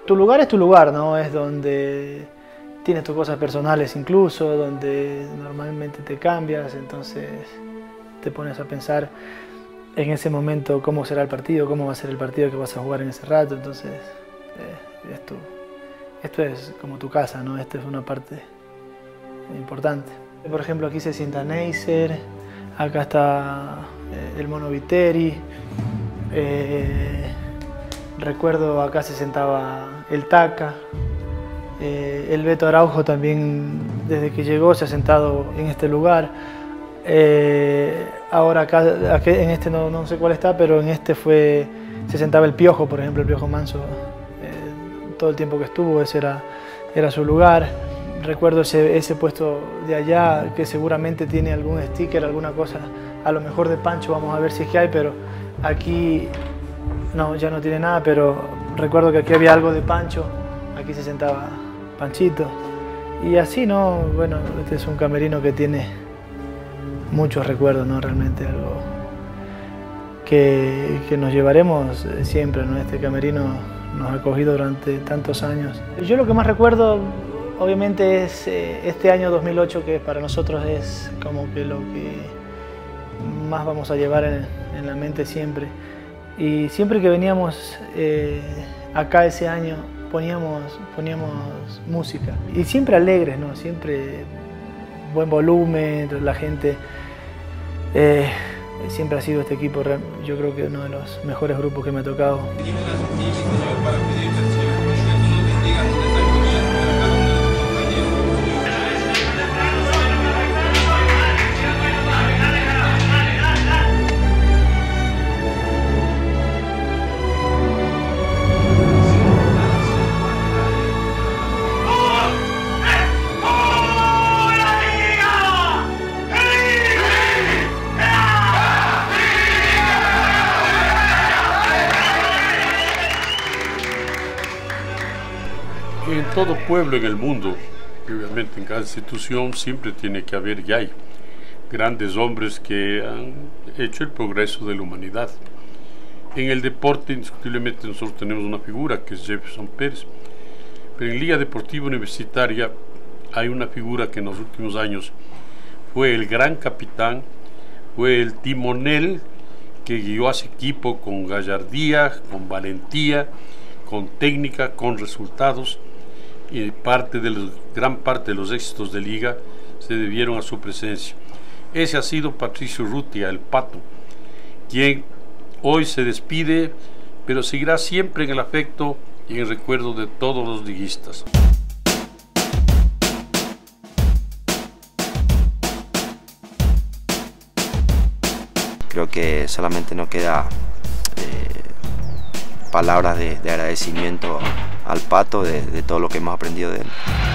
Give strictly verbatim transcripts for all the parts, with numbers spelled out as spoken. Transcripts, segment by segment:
Tu lugar es tu lugar, ¿no? Es donde tienes tus cosas personales incluso, donde normalmente te cambias, entonces te pones a pensar en ese momento cómo será el partido, cómo va a ser el partido que vas a jugar en ese rato, entonces eh, esto, esto es como tu casa, ¿no? Esta es una parte importante. Por ejemplo, aquí se sienta Neisser, acá está eh, el Mono Viteri, eh, recuerdo acá se sentaba el Taca, eh, el Beto Araujo también desde que llegó se ha sentado en este lugar. Eh, ahora acá, acá en este no, no sé cuál está, pero en este fue, se sentaba el Piojo, por ejemplo, el Piojo Manso, eh, todo el tiempo que estuvo, ese era, era su lugar. Recuerdo ese, ese puesto de allá que seguramente tiene algún sticker, alguna cosa, a lo mejor de Pancho, vamos a ver si es que hay, pero aquí no, ya no tiene nada, pero recuerdo que aquí había algo de Pancho, aquí se sentaba Panchito. Y así, ¿no? Bueno, este es un camerino que tiene muchos recuerdos, ¿no? Realmente algo que, que nos llevaremos siempre, ¿no? Este camerino nos ha acogido durante tantos años. Yo lo que más recuerdo, obviamente, es eh, este año dos mil ocho, que para nosotros es como que lo que más vamos a llevar en, en la mente siempre. Y siempre que veníamos eh, acá ese año, poníamos, poníamos música. Y siempre alegres, ¿no? Siempre buen volumen, la gente. Eh, siempre ha sido este equipo, yo creo que uno de los mejores grupos que me ha tocado. En todo pueblo en el mundo, y obviamente en cada institución, siempre tiene que haber y hay grandes hombres que han hecho el progreso de la humanidad. En el deporte, indiscutiblemente, nosotros tenemos una figura que es Jefferson Pérez, pero en Liga Deportiva Universitaria hay una figura que en los últimos años fue el gran capitán, fue el timonel que guió a ese equipo con gallardía, con valentía, con técnica, con resultados. Y parte de los, gran parte de los éxitos de Liga se debieron a su presencia. Ese ha sido Patricio Urrutia, el Pato, quien hoy se despide, pero seguirá siempre en el afecto y en el recuerdo de todos los liguistas. Creo que solamente nos queda eh, palabras de, de agradecimiento al Pato de, de todo lo que hemos aprendido de él.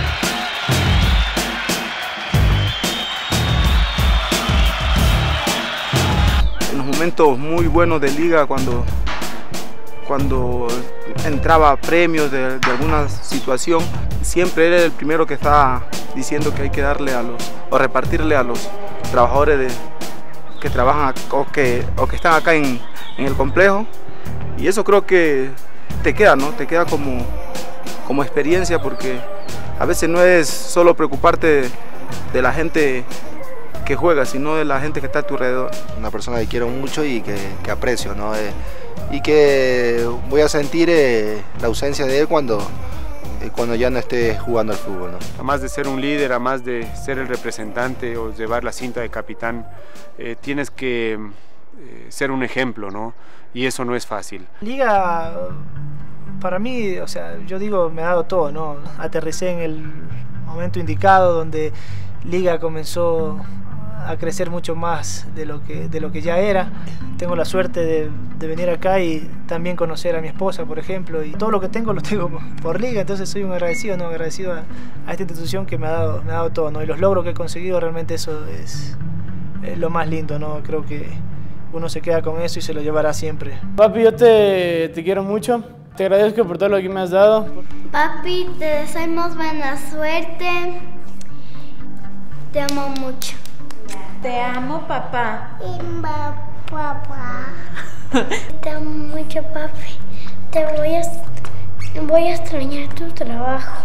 En los momentos muy buenos de Liga, cuando, cuando entraba premios de, de alguna situación, siempre era el primero que estaba diciendo que hay que darle a los, o repartirle a los trabajadores de, que trabajan o que, o que están acá en, en el complejo. Y eso creo que te queda, ¿no? Te queda como, como experiencia, porque a veces no es solo preocuparte de, de la gente que juega, sino de la gente que está a tu alrededor. Una persona que quiero mucho y que, que aprecio, ¿no? Eh, y que voy a sentir eh, la ausencia de él cuando, eh, cuando ya no esté jugando al fútbol, ¿no? Además de ser un líder, además de ser el representante o llevar la cinta de capitán, eh, tienes que eh, ser un ejemplo, ¿no? Y eso no es fácil. Liga, para mí, o sea, yo digo, me ha dado todo, ¿no? Aterricé en el momento indicado, donde Liga comenzó a crecer mucho más de lo que, de lo que ya era. Tengo la suerte de, de venir acá y también conocer a mi esposa, por ejemplo, y todo lo que tengo lo tengo por Liga, entonces soy un agradecido, ¿no? Agradecido a, a esta institución que me ha dado, me ha dado todo, ¿no? Y los logros que he conseguido, realmente eso es, es lo más lindo, ¿no? Creo que uno se queda con eso y se lo llevará siempre. Papi, yo te, te quiero mucho, te agradezco por todo lo que me has dado. Papi, te deseamos buena suerte, te amo mucho. Te amo, papá. Y papá. Te amo mucho, papi. Te voy a, Voy a extrañar tu trabajo.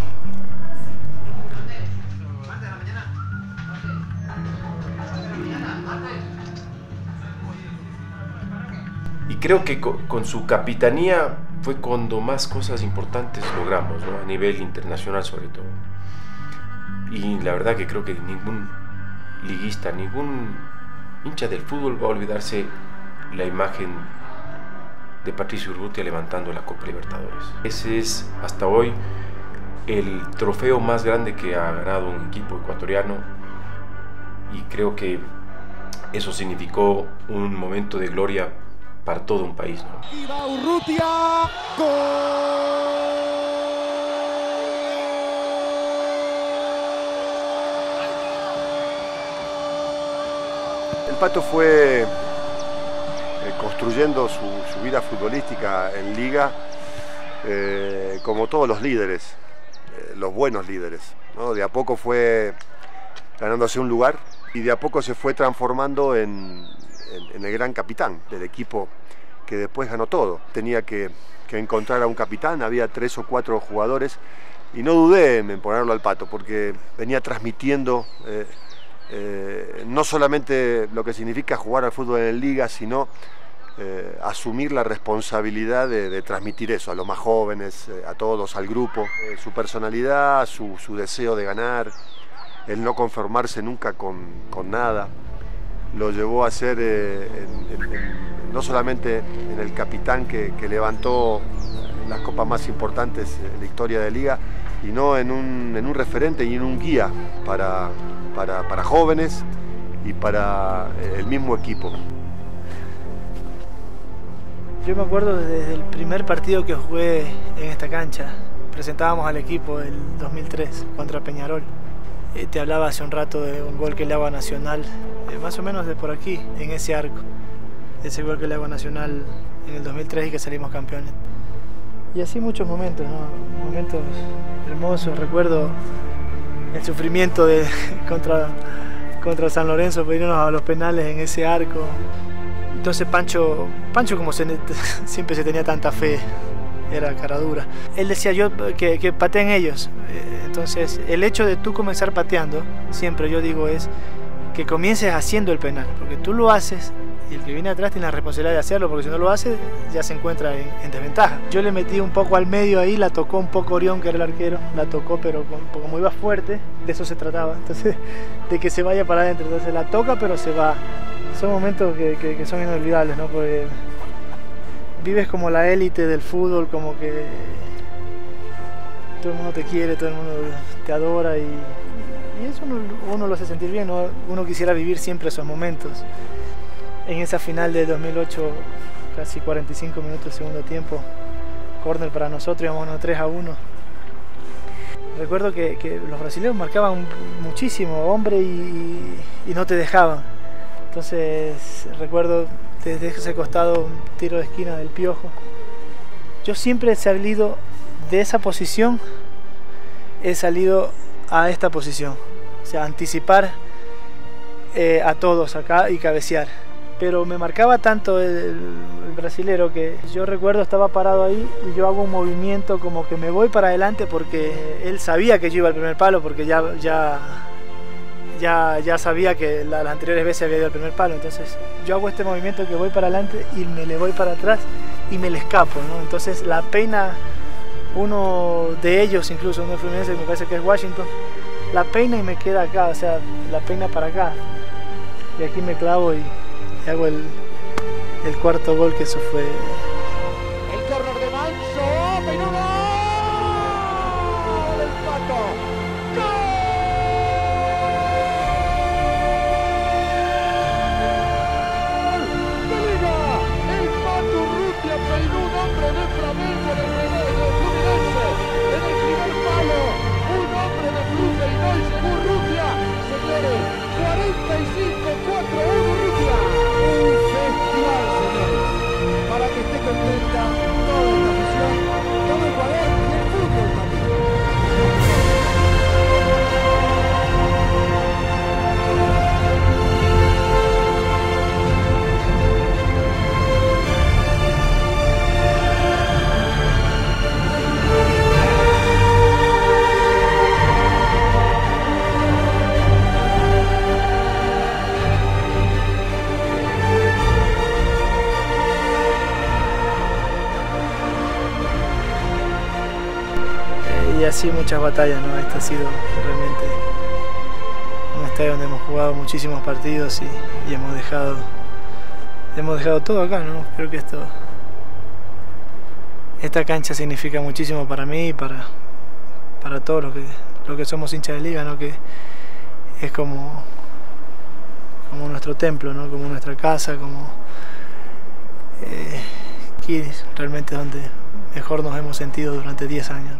Y creo que con, con su capitanía fue cuando más cosas importantes logramos, ¿no? A nivel internacional sobre todo. Y la verdad que creo que ningún liguista, ningún hincha del fútbol va a olvidarse la imagen de Patricio Urrutia levantando la Copa Libertadores. Ese es hasta hoy el trofeo más grande que ha ganado un equipo ecuatoriano, y creo que eso significó un momento de gloria para todo un país, ¿no? Y va Urrutia, ¡gol! El Pato fue eh, construyendo su, su vida futbolística en Liga, eh, como todos los líderes, eh, los buenos líderes, ¿no? De a poco fue ganándose un lugar y de a poco se fue transformando en, en, en el gran capitán del equipo que después ganó todo. Tenía que, que encontrar a un capitán, había tres o cuatro jugadores y no dudé en ponerlo al Pato porque venía transmitiendo eh, eh, no solamente lo que significa jugar al fútbol en Liga, sino eh, asumir la responsabilidad de, de transmitir eso a los más jóvenes, eh, a todos, al grupo. Eh, su personalidad, su, su deseo de ganar, el no conformarse nunca con, con nada, lo llevó a ser eh, en, en, en, no solamente en el capitán que, que levantó las copas más importantes en la historia de Liga, sino en un, en un referente y en un guía para, para, para jóvenes y para el mismo equipo. Yo me acuerdo desde el primer partido que jugué en esta cancha. Presentábamos al equipo el dos mil tres contra Peñarol. Eh, te hablaba hace un rato de un gol que le hago a Nacional, eh, más o menos de por aquí, en ese arco. Ese gol que le hago a Nacional en el dos mil tres y que salimos campeones. Y así muchos momentos, ¿no? Momentos hermosos. Recuerdo el sufrimiento de, contra, contra San Lorenzo, para irnos a los penales en ese arco. Entonces Pancho, Pancho como se, siempre se tenía tanta fe, era cara dura. Él decía yo que, que pateen ellos. Entonces el hecho de tú comenzar pateando, siempre yo digo es que comiences haciendo el penal, porque tú lo haces y el que viene atrás tiene la responsabilidad de hacerlo, porque si no lo hace ya se encuentra en, en desventaja. Yo le metí un poco al medio ahí, la tocó un poco Orión, que era el arquero, la tocó, pero como iba fuerte, de eso se trataba, entonces de que se vaya para adentro, entonces la toca pero se va. Son momentos que, que, que son inolvidables, ¿no? Porque vives como la élite del fútbol, como que todo el mundo te quiere, todo el mundo te adora y, y eso uno, uno lo hace sentir bien, ¿no? Uno quisiera vivir siempre esos momentos. En esa final de dos mil ocho, casi cuarenta y cinco minutos del segundo tiempo, córner para nosotros, íbamos tres a uno. Recuerdo que, que los brasileños marcaban muchísimo, hombre, y, y no te dejaban. Entonces recuerdo desde ese costado un tiro de esquina del Piojo. Yo siempre he salido de esa posición, he salido a esta posición, o sea, anticipar eh, a todos acá y cabecear. Pero me marcaba tanto el, el brasilero que yo recuerdo estaba parado ahí y yo hago un movimiento como que me voy para adelante porque él sabía que yo iba al primer palo, porque ya, ya, ya, ya sabía que la, las anteriores veces había ido al primer palo. Entonces yo hago este movimiento que voy para adelante y me le voy para atrás y me le escapo, ¿no? Entonces la peina uno de ellos, incluso uno de Fluminense, me parece que es Washington, la peina y me queda acá, o sea, la peina para acá. Y aquí me clavo y y hago el, el cuarto gol, que eso fue... El córner de Manso, peinó gol del Pato. ¡Gol! ¡De Liga! El Pato Urrutia peinó un hombre de Flamengo en el de Fluminense, en el primer palo. Un hombre de Fluminense y no Urrutia. Señores, cuarenta y cinco cuatro uno Urrutia. Un festival, señores, para que esté y así muchas batallas, ¿no? Este ha sido realmente un estadio donde hemos jugado muchísimos partidos y, y hemos dejado hemos dejado todo acá, ¿no? Creo que esto esta cancha significa muchísimo para mí y para, para todos los que, los que somos hinchas de Liga, ¿no? Que es como, como nuestro templo, ¿no? Como nuestra casa, como eh, aquí realmente es donde mejor nos hemos sentido durante diez años.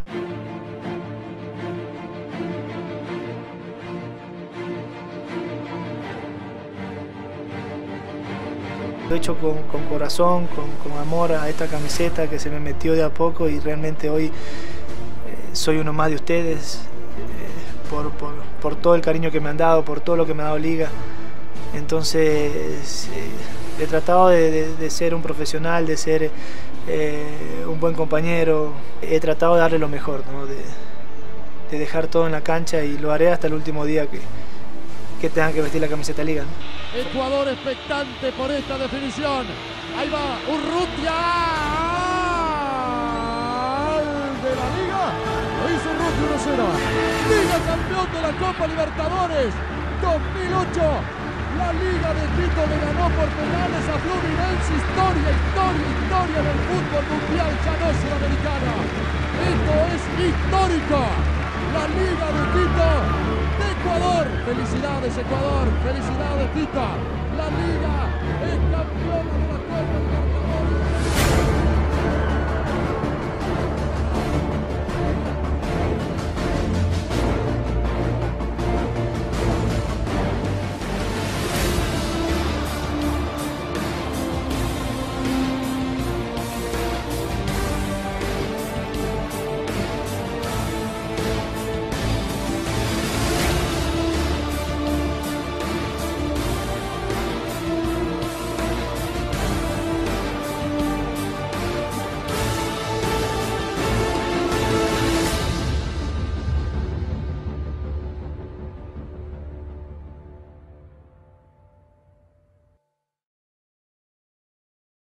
Lo he hecho con, con corazón, con, con amor a esta camiseta que se me metió de a poco y realmente hoy eh, soy uno más de ustedes eh, por, por, por todo el cariño que me han dado, por todo lo que me ha dado Liga. Entonces eh, he tratado de, de, de ser un profesional, de ser eh, un buen compañero. He tratado de darle lo mejor, ¿no? de, de dejar todo en la cancha y lo haré hasta el último día que, que tengan que vestir la camiseta Liga, ¿no? Ecuador expectante por esta definición. Ahí va Urrutia. De la Liga. Lo hizo Urrutia uno cero. Liga campeón de la Copa Libertadores dos mil ocho. La Liga de Quito le ganó por penales a Fluminense. Historia, historia, historia del fútbol mundial, ya no sudamericana. Esto es histórico. La Liga de Quito de Ecuador. Felicidades Ecuador, felicidades Quito. La Liga